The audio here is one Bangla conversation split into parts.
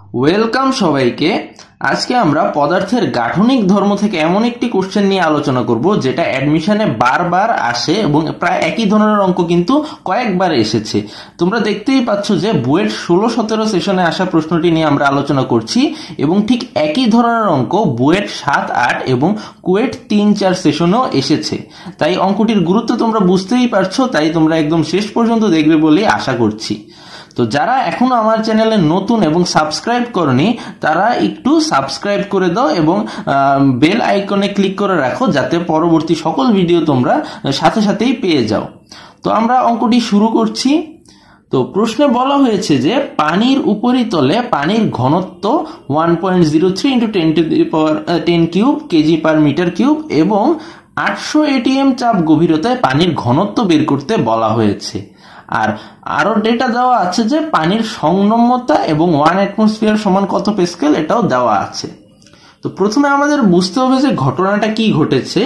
ওয়েলকাম সবাইকে। আজকে আমরা পদার্থের গাঠনিক ধর্ম থেকে এমন একটি কোশ্চেন নিয়ে আলোচনা করব যেটা অ্যাডমিশনে বারবার আসে এবং প্রায় একই ধরনের অঙ্ক কিন্তু কয়েকবার এসেছে। তোমরা দেখতেই পাচ্ছ যে বুয়েট 16-17 সেশনে আসা প্রশ্নটি নিয়ে আমরা আলোচনা করছি এবং ঠিক একই ধরনের অঙ্ক বুয়েট 7-8 এবং কুয়েট 3-4 সেশনেও এসেছে। তাই অঙ্কটির গুরুত্ব তোমরা বুঝতেই পারছো, তাই তোমরা একদম শেষ পর্যন্ত দেখবে বলেই আশা করছি। তো যারা এখনো আমার চ্যানেলে নতুন এবং সাবস্ক্রাইব করনি তারা একটু সাবস্ক্রাইব করে দাও এবং বেল আইকনে ক্লিক করে রাখো যাতে পরবর্তী সকল ভিডিও তোমরা সাথে সাথেই পেয়ে যাও। তো আমরা অঙ্কটি শুরু করছি। তো প্রশ্নে বলা হয়েছে যে পানির উপরিতলে পানির ঘনত্ব 1.03 × 10⁻³ কেজি পার মিটার কিউব এবং 800 ATM চাপ গভীরতায় পানির ঘনত্ব বের করতে বলা হয়েছে। আর আরো ডেটা দেওয়া আছে যে পানির সংনম্যতা এবং 1 অ্যাটমসফিয়ার সমান কত প্যাসকেল এটাও দেওয়া আছে। তো প্রথমে আমাদের বুঝতে হবে যে ঘটনাটা কি ঘটেছে।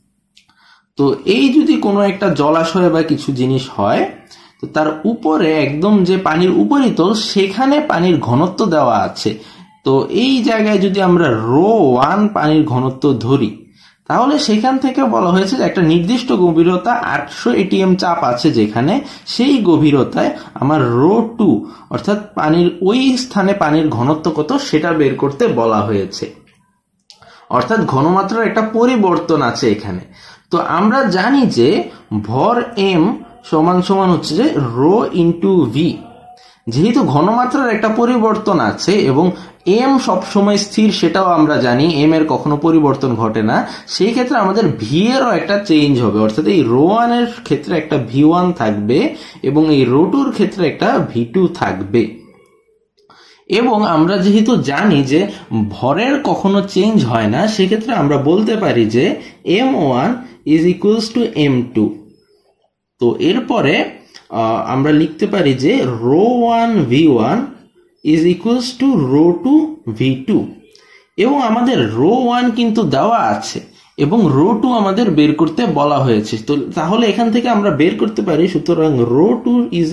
তো এই যদি কোনো একটা জলাশয় বা কিছু জিনিস হয় তো তার উপরে একদম যে পানির উপরিতল সেখানে পানির ঘনত্ব দেওয়া আছে। তো এই জায়গায় যদি আমরা ρ1 পানির ঘনত্ব ধরি তাহলে সেখান থেকে বলা হয়েছে যে একটা নির্দিষ্ট গভীরতা 800 ATM চাপ আছে যেখানে, সেই গভীরতায় আমার ρ2 অর্থাৎ পানির ওই স্থানে পানির ঘনত্ব কত সেটা বের করতে বলা হয়েছে। অর্থাৎ ঘনমাত্রার একটা পরিবর্তন আছে এখানে। তো আমরা জানি যে ভর m সমান হচ্ছে যে ρ × v। যেহেতু ঘনমাত্রার একটা পরিবর্তন আছে এবং m সবসময় স্থির সেটাও আমরা জানি, m এর কখনো পরিবর্তন ঘটে না, সেই ক্ষেত্রে আমাদের v এরও একটা চেঞ্জ হবে। অর্থাৎ এই ρ1 এর ক্ষেত্রে একটা v1 থাকবে এবং এই ρ2 এর ক্ষেত্রে একটা v2 থাকবে। এবং আমরা যেহেতু জানি যে ভরের কখনো চেঞ্জ হয় না, সেক্ষেত্রে আমরা বলতে পারি যে m1 = m2। তো এরপরে আমরা লিখতে পারি যে ρ1 v1 = ρ2 v2 এবং আমাদের ρ1 কিন্তু দেওয়া আছে এবং ρ2 আমাদের বের করতে বলা হয়েছে। তো তাহলে এখান থেকে আমরা বের করতে পারি, সুতরাং ρ2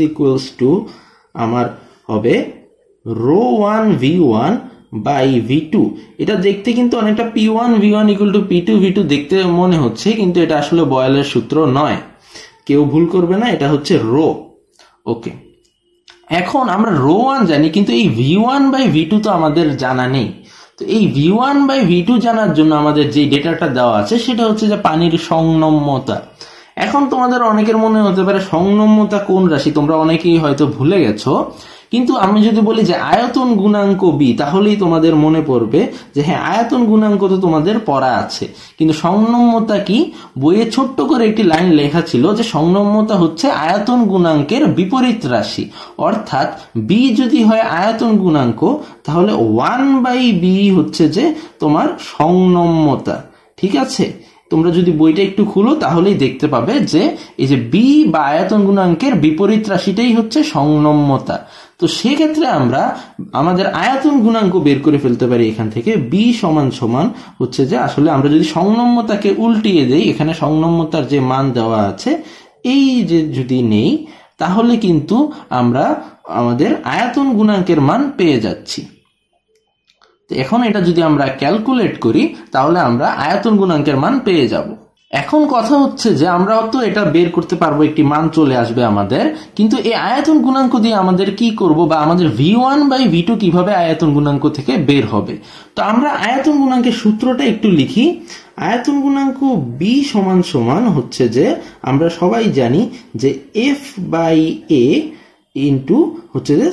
আমার হবে ρ1 v1 /v2। এটা দেখতে কিন্তু অনেকটা p1 v1 = p2 v2 দেখতে মনে হচ্ছে, কিন্তু এটা আসলে বয়েলের সূত্র নয়, কেউ ভুল করবে না, এটা হচ্ছে রো। ওকে, এখন আমরা ρ1 জানি কিন্তু এই v1 /v2 তো আমাদের জানা নেই। তো এই v1 /v2 জানার জন্য আমাদের যে ডেটাটা দেওয়া আছে সেটা হচ্ছে যে পানির সংনম্যতা। এখন তোমাদের অনেকের মনে হতে পারে সংনম্যতা কোন রাশি, তোমরা অনেকেই হয়তো ভুলে গেছো। কিন্তু আমি যদি বলি যে আয়তন গুণাঙ্ক b তাহলেই তোমাদের মনে পড়বে যে হ্যাঁ, আয়তন গুণাঙ্ক তো তোমাদের পড়া আছে। কিন্তু সংনম্যতা কি, বইয়ে ছোট্ট করে একটি লাইন লেখা ছিল যে সংনম্যতা হচ্ছে আয়তন গুণাঙ্কের বিপরীত রাশি। অর্থাৎ b যদি হয় আয়তন গুণাঙ্ক তাহলে 1/b হচ্ছে যে তোমার সংনম্যতা। ঠিক আছে, তোমরা যদি বইটা একটু খুলো তাহলেই দেখতে পাবে যে এই যে b বা আয়তন গুণাঙ্কের বিপরীত রাশিটাই হচ্ছে সংনম্যতা। তো সেক্ষেত্রে আমরা আমাদের আয়তন গুণাঙ্ক বের করে ফেলতে পারি এখান থেকে। b সমান হচ্ছে যে আসলে আমরা যদি সংনম্যতাকে উল্টিয়ে দেই, এখানে সংনম্যতার যে মান দেওয়া আছে এই যে যদি নেই তাহলে কিন্তু আমরা আমাদের আয়তন গুণাঙ্কের মান পেয়ে যাচ্ছি। তো এখন এটা যদি আমরা ক্যালকুলেট করি তাহলে আমরা আয়তন গুণাঙ্কের মান পেয়ে যাব। এখন কথা হচ্ছে যে আমরা তো এটা বের করতে পারবো, একটি মান চলে আসবে আমাদের, কিন্তু এই আয়তন গুণাঙ্ক দিয়ে আমাদের কি করব বা আমাদের v1 /v2 কিভাবে আয়তন গুণাঙ্ক থেকে বের হবে। তো আমরা আয়তন গুণাঙ্কের সূত্রটা একটু লিখি। আয়তন গুণাঙ্ক b সমান হচ্ছে যে আমরা সবাই জানি যে f/a হচ্ছে যে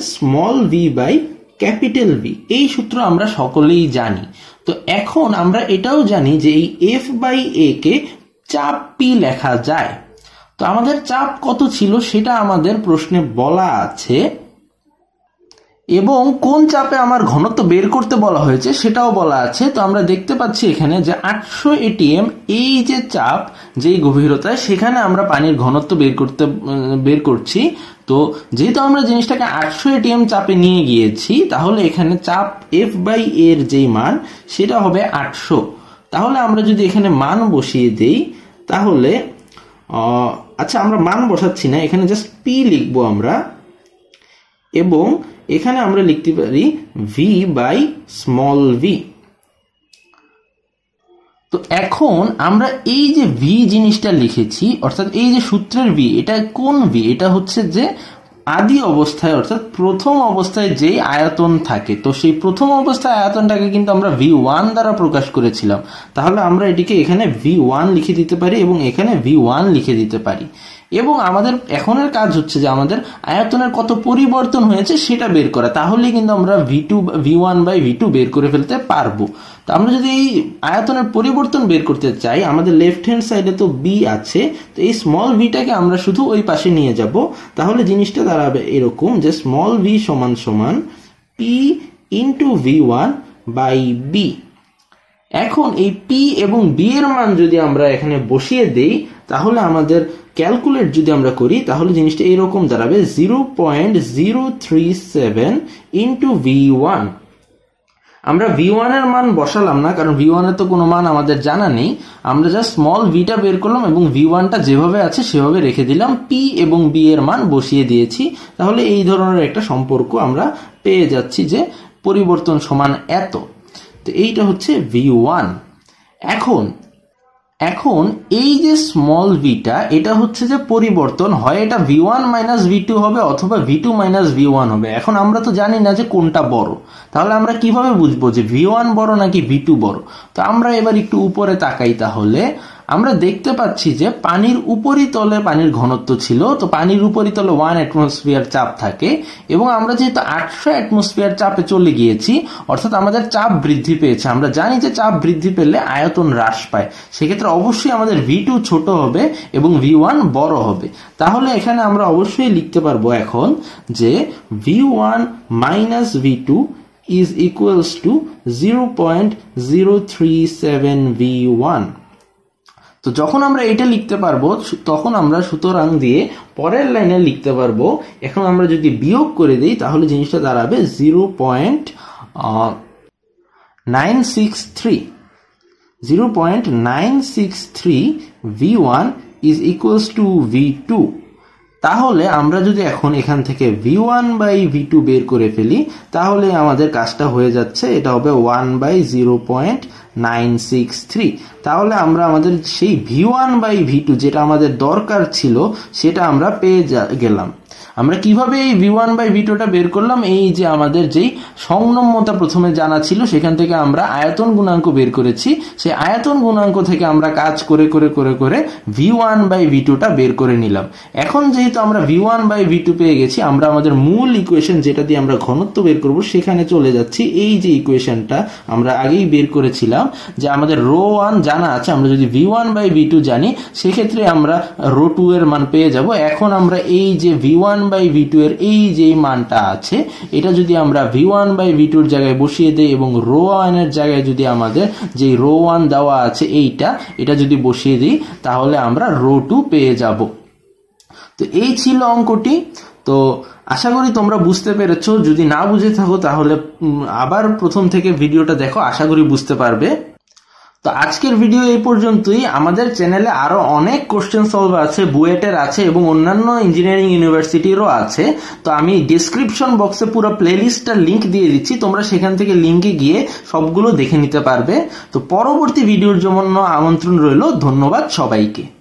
v/V। এই সূত্র আমরা সকলেই জানি। তো এখন আমরা এটাও জানি যে এই f/a কে চাপ p লেখা যায়। তো আমাদের চাপ কত ছিল সেটা আমাদের প্রশ্নে বলা আছে এবং কোন চাপে আমার ঘনত্ব বের করতে বলা হয়েছে সেটাও বলা আছে। তো আমরা দেখতে পাচ্ছি এখানে যে 800 ATM এই যে চাপ, যেই গভীরতায়, সেখানে আমরা পানির ঘনত্ব বের করছি। তো যেহেতু আমরা জিনিসটাকে 800 ATM চাপে নিয়ে গিয়েছি তাহলে এখানে চাপ f/a এর যেই মান সেটা হবে 800। তাহলে আমরা যদি এখানে মান বসিয়ে দেই তাহলে আচ্ছা আমরা মান বসাচ্ছি না, এখানে জাস্ট p লিখবো আমরা এবং এখানে আমরা লিখতে পারি ভি বাই স্মল ভি। তো এখন আমরা এই যে ভি জিনিসটা লিখেছি, অর্থাৎ এই যে সূত্রের ভি, এটা কোন ভি? এটা হচ্ছে যে আদি অবস্থায় অর্থাৎ প্রথম অবস্থায় যে আয়তন থাকে, তো সেই প্রথম অবস্থায় আয়তনটাকে কিন্তু আমরা V1 দ্বারা প্রকাশ করেছিলাম। তাহলে আমরা এটিকে এখানে V1 লিখে দিতে পারি এবং এখানে V1 লিখে দিতে পারি। এবং আমাদের এখনের কাজ হচ্ছে যে আমাদের আয়তনের কত পরিবর্তন হয়েছে সেটা বের করা, তাহলেই কিন্তু আমরা V1 বাই V2 বের করে ফেলতে পারবো। তো আমরা যদি এই আয়তনের পরিবর্তন বের করতে চাই, আমাদের লেফট হ্যান্ড সাইডে তো B আছে, তো এই স্মল ভিটাকে আমরা শুধু ওই পাশে নিয়ে যাব। তাহলে জিনিসটা দাঁড়াবে এরকম যে স্মল v সমান সমান P into V1 by B। এখন এই P এবং B এর মান যদি আমরা এখানে বসিয়ে দেই, তাহলে আমাদের ক্যালকুলেট যদি আমরা করি, তাহলে জিনিসটা এরকম দাঁড়াবে 0.037 ইন্টু V1। আমরা V1 এর মান বসালাম না, কারণ V1 এর তো কোনো মান আমাদের জানা নেই। আমরা জাস্ট স্মল ভিটা বের করলাম এবং V1টা যেভাবে আছে সেভাবে রেখে দিলাম, P এবং B এর মান বসিয়ে দিয়েছি। তাহলে এই ধরনের একটা সম্পর্ক আমরা পেয়ে যাচ্ছি যে পরিবর্তন সমান এত। তো এইটা হচ্ছে V1। এখন এই যে স্মল ভিটা, এটা হচ্ছে যে পরিবর্তন, হয় এটা V1 মাইনাস V2 হবে অথবা V2 মাইনাস V1 হবে। এখন আমরা তো জানি না যে কোনটা বড়, তাহলে আমরা কিভাবে বুঝবো যে V1 বড় নাকি V2 বড়? তো আমরা এবার একটু উপরে তাকাই, তাহলে আমরা দেখতে পাচ্ছি যে পানির উপরিতলে পানির ঘনত্ব ছিল, তো পানির উপরিতলে 1 অ্যাটমসফিয়ার চাপ থাকে এবং আমরা যেহেতু 800 অ্যাটমসফিয়ার চাপে চলে গিয়েছি, অর্থাৎ আমাদের চাপ বৃদ্ধি পেয়েছে। আমরা জানি যে চাপ বৃদ্ধি পেলে আয়তন হ্রাস পায়, সেক্ষেত্রে অবশ্যই আমাদের V2 ছোট হবে এবং V1 বড় হবে। তাহলে এখানে আমরা অবশ্যই লিখতে পারবো এখন যে V1 minus V2 is equals to 0.037 V1। তো যখন আমরা এটা লিখতে পারবো, তখন আমরা সুতরাং দিয়ে পরের লাইনে লিখতে পারবো। এখন আমরা যদি বিয়োগ করে দিই, তাহলে জিনিসটা দাঁড়াবে 0.963 V1 is equals to V2। তাহলে আমরা যদি এখন এখান থেকে V1 বাই V2 বের করে ফেলি, তাহলে আমাদের কাজটা হয়ে যাচ্ছে, এটা হবে 1 বাই 0.963। তাহলে আমরা আমাদের সেই V1 বাই V2 যেটা আমাদের দরকার ছিল সেটা আমরা পেয়ে গেলাম। আমরা কিভাবে এই V1 বাই V2টা বের করলাম? এই যে আমাদের যেই সংনম্যতা প্রথমে জানা ছিল, সেখান থেকে আমরা আয়তন গুণাঙ্ক বের করেছি। সেই আয়তন গুণাঙ্ক থেকে আমরা কাজ করে করে করে করে V1 বাই V2টা বের করে নিলাম। এখন যেহেতু আমরা V1 বাই V2 পেয়ে গেছি, আমরা আমাদের মূল ইকুয়েশন যেটা দিয়ে আমরা ঘনত্ব বের করব সেখানে চলে যাচ্ছি। এই যে ইকুয়েশনটা আমরা আগেই বের করেছিলাম, যে আমাদের ρ1 জানা আছে, আমরা যদি V1 বাই V2 জানি, সেক্ষেত্রে আমরা ρ2 এর মান পেয়ে যাব। এখন আমরা এই যে V1 বাই V2 এর এই যে মানটা আছে, এটা যদি আমরা V1 বাই V2 এর জায়গায় বসিয়ে দেই এবং ρ1 এর জায়গায় যদি আমাদের যে ρ1 দেওয়া আছে এটা যদি বসিয়ে দিই, তাহলে আমরা ρ2 পেয়ে যাব। তো এই ছিল অঙ্কটি। তো আশা করি তোমরা বুঝতে পেরেছো। যদি না বুঝে থাকো তাহলে আবার প্রথম থেকে ভিডিওটা দেখো, আশা করি বুঝতে পারবে। তো আজকের ভিডিও এই পর্যন্তই। আমাদের চ্যানেলে আরো অনেক কোশ্চেন সলভ আছে, বুয়েটের আছে এবং অন্যান্য ইঞ্জিনিয়ারিং ইউনিভার্সিটিরও আছে। তো আমি ডেসক্রিপশন বক্সে পুরো প্লেলিস্টটার লিংক দিয়ে দিচ্ছি, তোমরা সেখান থেকে লিংকে গিয়ে সবগুলো দেখে নিতে পারবে। তো পরবর্তী ভিডিওর জন্য আমন্ত্রণ রইল। ধন্যবাদ সবাইকে।